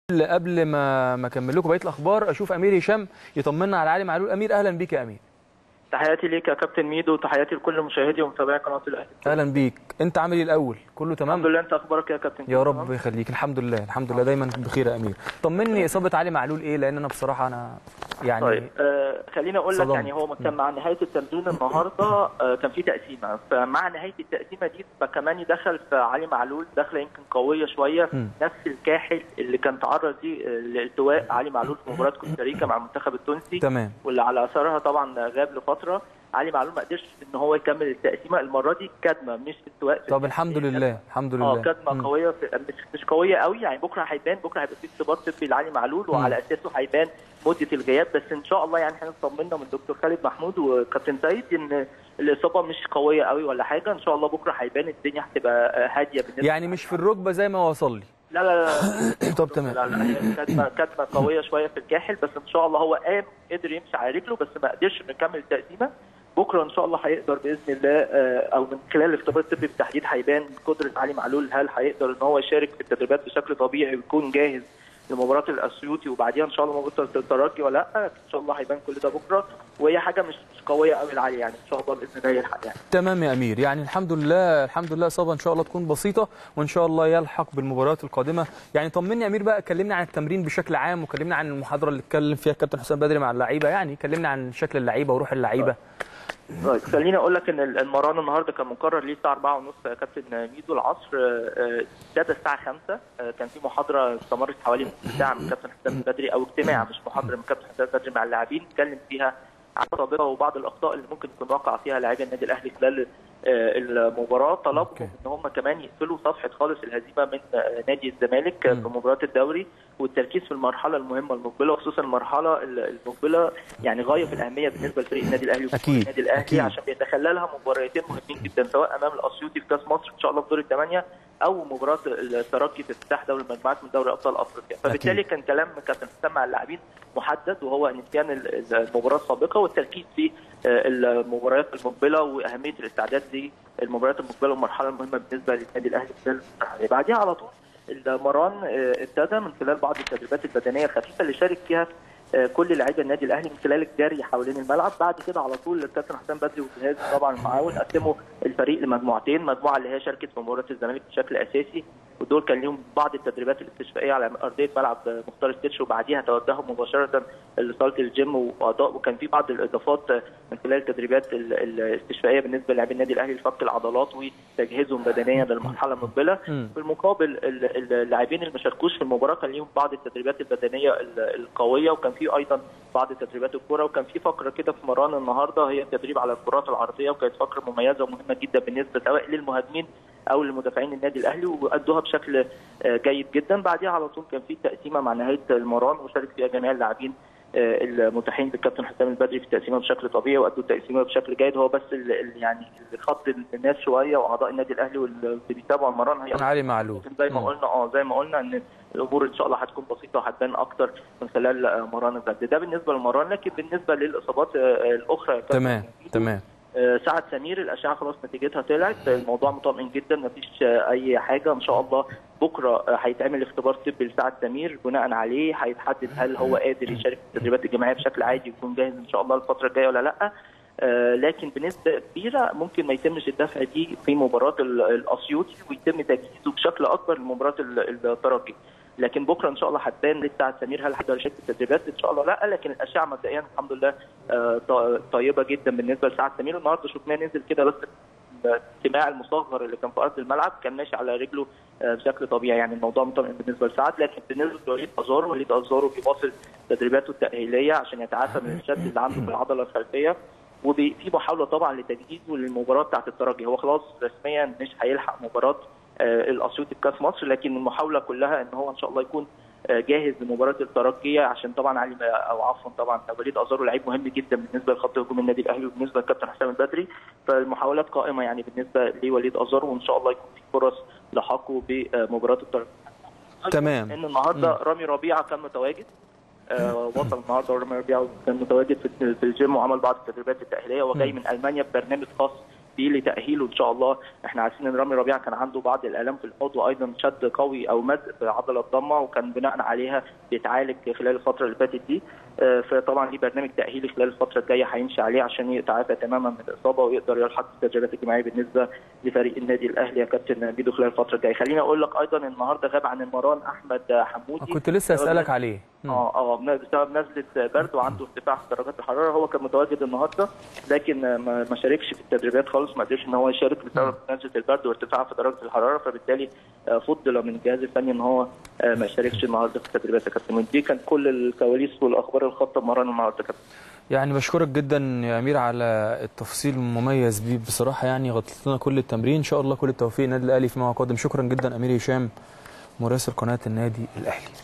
قبل ما اكمل لكم بقيه الاخبار اشوف امير هشام يطمنا على علي معلول. امير اهلا بيك يا امير. تحياتي ليك يا كابتن ميدو وتحياتي لكل مشاهدي ومتابعي قناه الاهلي. اهلا بيك. انت عامل ايه الاول؟ كله تمام الحمد لله. انت اخبارك يا كابتن؟ يا رب يخليك. الحمد لله الحمد لله دايما بخير يا امير. طمني اصابه علي معلول ايه؟ لان انا بصراحه يعني طيب خليني اقول لك يعني هو كان مع نهايه التمرين النهارده كان في تقسيمه، فمع نهايه التقسيمه دي فكمان دخل في علي معلول دخله يمكن قويه شويه، نفس الكاحل اللي كان تعرض ليه لالتواء علي معلول في مباراه كوستاريكا مع المنتخب التونسي. تمام. واللي على اثرها طبعا غاب لفتره. علي معلول ما قدرش ان هو يكمل التقسيمه المره دي، كدمه مش التواء. طب الحمد لله الحمد لله. كدمه قويه مش قويه قوي يعني. بكره هيبان، بكره هيبقى في اختبار طبي لعلي معلول وعلى اساسه هيبان مده الغياب، بس ان شاء الله يعني احنا اطمنا من دكتور خالد محمود وكابتن سيد ان الاصابه مش قويه قوي ولا حاجه. ان شاء الله بكره هيبان الدنيا هتبقى هاديه بالنسبه يعني مش في الركبه زي ما وصل لي. لا لا لا. طب تمام. لا هي كدمه قويه شويه في الكاحل، بس ان شاء الله هو قدر يمشي على رجله بس ما قدرش يكمل التقسيمه. بكره ان شاء الله هيقدر باذن الله او من خلال الاختبار الطبي بالتحديد هيبان قدره علي معلول، هل هيقدر ان هو يشارك في التدريبات بشكل طبيعي ويكون جاهز لمباراه الاسيوطي وبعديها ان شاء الله مباراه الترجي ولا لا. ان شاء الله هيبان كل ده بكره، وهي حاجه مش قويه قوي لعلي يعني. ان شاء الله باذن الله يلحق يعني. تمام يا امير. يعني الحمد لله الحمد لله اصابه ان شاء الله تكون بسيطه وان شاء الله يلحق بالمباريات القادمه. يعني طمني يا امير بقى، كلمنا عن التمرين بشكل عام وكلمنا عن المحاضره اللي اتكلم فيها الكابتن حسام بدري مع اللعيبه. يعني كلمنا عن شكل اللعيبه وروح اللعيبه. طيب خليني اقول لك ان المران النهارده كان مقرر ليه الساعه 4:30 يا كابتن ميدو العصر، ابتدى الساعه 5. كان في محاضره استمرت حوالي نص ساعه من كابتن حسام بدري، او اجتماع مش محاضره، من كابتن حسام بدري مع اللاعبين، اتكلم فيها عن السابقه وبعض الاخطاء اللي ممكن يكون وقع فيها لاعبي النادي الاهلي خلال المباراه. طلبوا ان هم كمان يقفلوا صفحه خالص الهزيمه من نادي الزمالك في مباراه الدوري، والتركيز في المرحله المهمه المقبله، وخصوصا المرحله المقبله يعني غايه في الاهميه بالنسبه لفريق النادي الاهلي وجمهور النادي الاهلي، عشان بيتخللها مباراتين مهمين جدا، سواء امام الاسيوطي في كاس مصر ان شاء الله في دور الثمانيه، او مباراه الترجي في افتتاح دوري المجموعات من دوري ابطال افريقيا. فبالتالي كان كلام كابتن حسام مع اللاعبين محدد، وهو نسيان المباراه السابقه والتركيز في المباريات المقبله واهميه الاستعداد للمباريات المقبله والمرحله المهمه بالنسبه للنادي الاهلي. بعديها على طول المران ابتدى من خلال بعض التدريبات البدنيه الخفيفه اللي شارك فيها كل لاعبي النادي الاهلي من خلال الجري حوالين الملعب. بعد كده على طول الكابتن حسام بدري والجهاز طبعا المعاون قسموا الفريق لمجموعتين، مجموعه اللي هي شاركت في مباراه الزمالك بشكل اساسي، ودول كان لهم بعض التدريبات الاستشفائيه على ارضيه ملعب مختار التتش، وبعديها توجهوا مباشره لصاله الجيم واداء، وكان في بعض الاضافات من خلال التدريبات الاستشفائيه بالنسبه للاعبي النادي الاهلي لفك العضلات وتجهيزهم بدنيا للمرحله المقبله. بالمقابل اللاعبين اللي ما شاركوش في المباراه كان لهم بعض التدريبات البدنيه القويه، وكان في ايضا بعض تدريبات الكره، وكان في فقره كده في مران النهارده هي التدريب على الكرات العرضيه، وكانت فقره مميزه ومهمه جدا بالنسبه سواء للمهاجمين او للمدافعين النادي الاهلي، وادوها بشكل جيد جدا. بعدها على طول كان في تقسيمه مع نهايه المران وشارك فيها جميع اللاعبين المتاحين بالكابتن حسام البدري في التقسيمه بشكل طبيعي، وادوا التقسيمه بشكل جيد. هو بس يعني اللي خط الناس شويه واعضاء النادي الاهلي واللي بيتابعوا المران هي علي معلول. زي ما قلنا ان الامور ان شاء الله هتكون بسيطه وهتبان اكتر من خلال مران الغد. ده بالنسبه للمران، لكن بالنسبه للاصابات الاخرى تمام سعد سمير الاشعه خلاص نتيجتها طلعت، الموضوع مطمئن جدا، مفيش اي حاجه. ان شاء الله بكره هيتعمل اختبار طبي لسعد سمير، بناء عليه هيتحدد هل هو قادر يشارك في التدريبات الجماعيه بشكل عادي ويكون جاهز ان شاء الله الفتره الجايه ولا لا. لكن بنسبه كبيره ممكن ما يتمش الدفع دي في مباراه الاسيوطي، ويتم تجهيزه بشكل اكبر لمباراه الترجي. لكن بكره ان شاء الله هتبان لسعد سمير هل هيقدر يشارك في التدريبات ان شاء الله لا. لكن الاشعه مبدئيا الحمد لله طيبه جدا بالنسبه لسعد سمير. النهارده شفناه نزل كده بس الاجتماع المصغر اللي كان في ارض الملعب كان ماشي على رجله بشكل طبيعي، يعني الموضوع مطمئن بالنسبه لسعد. لكن بالنسبه لوليد ازارو بيواصل تدريباته التاهيليه عشان يتعافى من الشد اللي عنده في العضله الخلفيه، وفي محاوله طبعا لتجهيزه للمباراه بتاعه الترجي. هو خلاص رسميا مش هيلحق مباراه الاسيوطي بكاس مصر، لكن المحاوله كلها ان هو ان شاء الله يكون جاهز لمباراه الترجي، عشان طبعا طبعا وليد ازارو لعيب مهم جدا بالنسبه لخط هجوم النادي الاهلي وبالنسبه للكابتن حسام البدري. فالمحاولات قائمه يعني بالنسبه لوليد ازارو، وان شاء الله يكون في فرص لحقه بمباراه الترجي. تمام. ان النهارده رامي ربيعه كان متواجد، وصل النهارده رامي ربيعه كان متواجد في الجيم وعمل بعض التدريبات التاهيليه، وجاي من المانيا ببرنامج خاص دي لتاهيله ان شاء الله. احنا عارفين ان رامي ربيعه كان عنده بعض الالام في الحوض وايضا شد قوي او مزق في عضله الضمه، وكان بناء عليها بيتعالج خلال الفتره اللي فاتت دي. فطبعا ليه برنامج تاهيلي خلال الفتره الجايه هيمشي عليه عشان يتعافى تماما من الاصابه ويقدر يلحق بالتدريبات الجماعيه بالنسبه لفريق النادي الاهلي يا كابتن ميدو خلال الفتره الجايه. خليني اقول لك ايضا النهارده غاب عن المران احمد حمودي، كنت لسه اسالك عليه. بسبب نزله برد وعنده ارتفاع في درجات الحراره. هو كان متواجد النهارده لكن ما شاركش في التدريبات خالص، ما قدرش ان هو يشارك بسبب نزله البرد وارتفاع في درجه الحراره، فبالتالي فضل من الجهاز الفني ان هو ما يشاركش النهارده في التدريبات يا كابتن. دي كانت كل الكواليس والاخبار الخاصه بمران النهارده يا كابتن. يعني بشكرك جدا يا امير على التفصيل المميز بيه بصراحه، يعني غطيت لنا كل التمرين. ان شاء الله كل التوفيق النادي الاهلي فيما هو قادم. شكرا جدا امير هشام مراسل قناه النادي الاهلي.